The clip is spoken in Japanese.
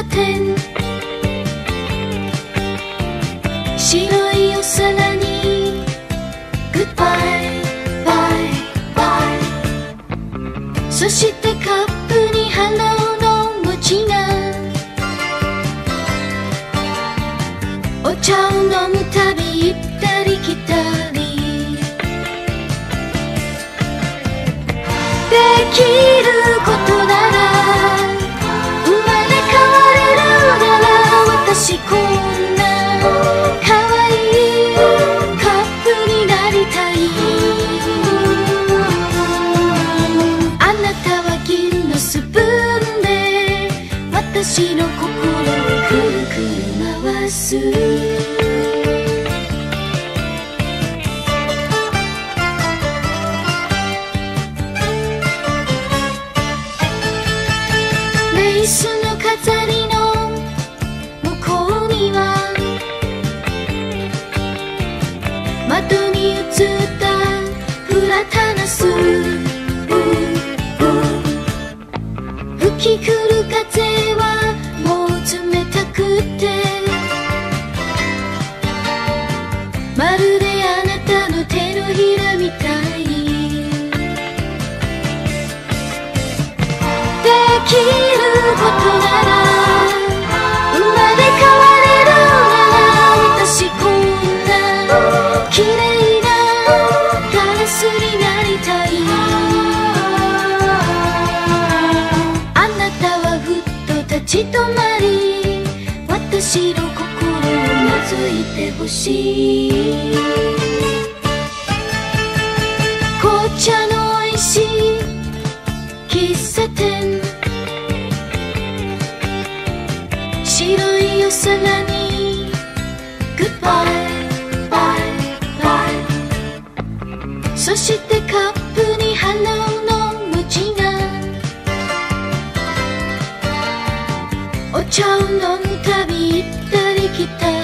点、白いお皿にグッバイバイバイ、そしてカップにハローの文字が、お茶を飲むたび行ったり来たり、できることなら、生まれ変われるなら、私こんな可愛いカップになりたい。あなたは銀のスプーンで私の心をくるくる回す。レースの飾りの向こうには、窓に映ったフラタナス、吹き来る風はもう冷たくて、まるであなたの手のひらみたい。できることなら、生まれ変われるなら、私こんな綺麗なガラスになりたい。あなたはふっと立ち止まり、私の心をなぞいてほしい。紅茶のおいしい喫茶店、白いお皿にグッバイバイバイ、そしてカップにハローの文字が、お茶を飲むたび行ったり来たり。